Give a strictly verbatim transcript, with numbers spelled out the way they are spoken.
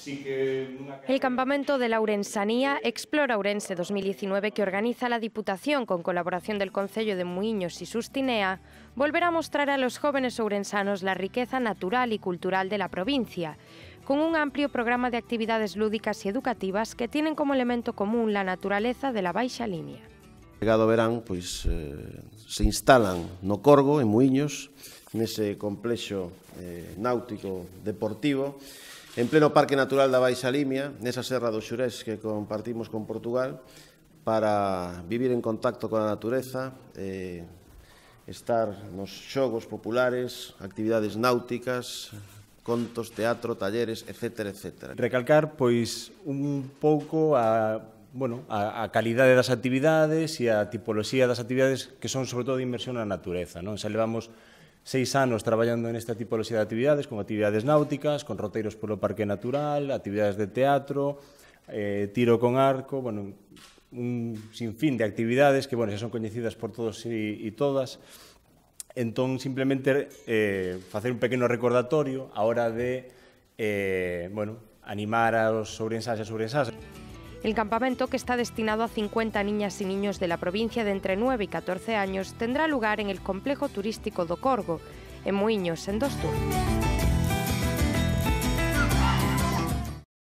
El campamento de la Ourensanía Explora Ourense dos mil diecinueve, que organiza la Diputación con colaboración del Concello de Muiños y Sustinea, volverá a mostrar a los jóvenes ourensanos la riqueza natural y cultural de la provincia, con un amplio programa de actividades lúdicas y educativas que tienen como elemento común la naturaleza de la Baixa Limia. Chegado o verán, pois, eh, se instalan no Corgo, en Muiños, nese complexo eh, náutico deportivo, en pleno Parque Natural da Baixa Limia, nesa serra do Xurés que compartimos con Portugal, para vivir en contacto con a natureza, eh, estar nos xogos populares, actividades náuticas, contos, teatro, talleres, etcétera, etcétera. Recalcar, pois, un pouco a, bueno, a, a calidade das actividades e a tipoloxía das actividades que son, sobre todo, de inmersión na natureza, non? Xa levamos seis anos traballando nesta tipoloxía de actividades, con actividades náuticas, con roteiros polo Parque Natural, actividades de teatro, eh, tiro con arco, bueno, un sinfín de actividades que, bueno, xa son coñecidas por todos e, e todas. Entón, simplemente, eh, facer un pequeno recordatorio a hora de, eh, bueno, animar aos ourensás e as ourensás. El campamento, que está destinado a cincuenta niñas y niños de la provincia de entre nueve y catorce años, tendrá lugar en el complejo turístico do Corgo, en Muiños, en dos turnos.